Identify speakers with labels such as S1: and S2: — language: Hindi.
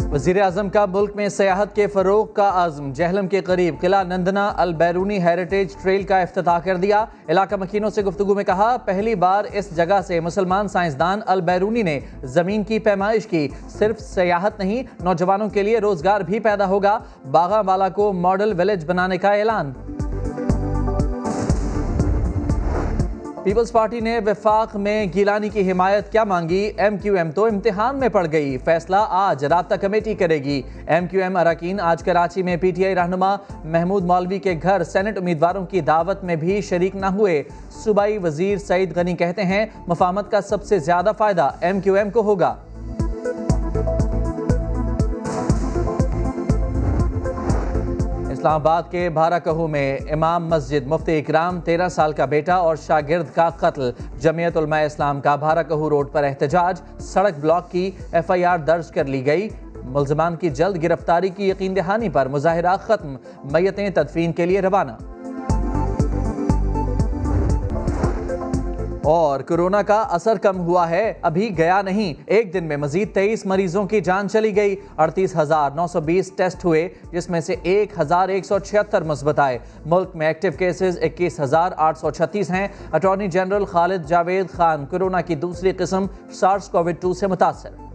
S1: वज़ीर-ए-आज़म का मुल्क में सियाहत के फ़रोग़ का आज़म। जहलम के करीब किला नंदना अल बैरूनी हेरिटेज ट्रेल का इफ्तिताह कर दिया। इलाका मकीनों से गुफ्तगू में कहा, पहली बार इस जगह से मुसलमान साइंसदान अल बैरूनी ने ज़मीन की पैमाइश की। सिर्फ सियाहत नहीं, नौजवानों के लिए रोज़गार भी पैदा होगा। बागावाला को मॉडल विलेज बनाने का ऐलान। पीपल्स पार्टी ने वफाक में गिलानी की हिमायत क्या मांगी? MQM तो इम्तिहान में पड़ गई। फैसला आज राब्ता कमेटी करेगी। MQM अरकान आज कराची में PTI रहनुमा महमूद मौलवी के घर सेनेट उम्मीदवारों की दावत में भी शरीक न हुए। सूबाई वजीर सईद गनी कहते हैं, मुफाहमत का सबसे ज्यादा फायदा MQM को होगा। इस्लामाबाद के भाराकहू में इमाम मस्जिद मुफ्ती इकराम 13 साल का बेटा और शागिर्द का कत्ल। जमीयत उलमा इस्लाम का भाराकहू रोड पर एहतजाज। सड़क ब्लॉक की FIR दर्ज कर ली गई। मुल्ज़िमान की जल्द गिरफ्तारी की यकीन दहानी पर मुजाहिरा खत्म। मैयतें तदफीन के लिए रवाना। और कोरोना का असर कम हुआ है, अभी गया नहीं। एक दिन में मजीद 23 मरीजों की जान चली गई। 38,920 टेस्ट हुए, जिसमें से 1,176 मुस्बत आए। मुल्क में एक्टिव केसेस 21,836 हैं। Attorney general Khalid Javed Khan corona की दूसरी किस्म SARS-CoV-2 से मुतासर।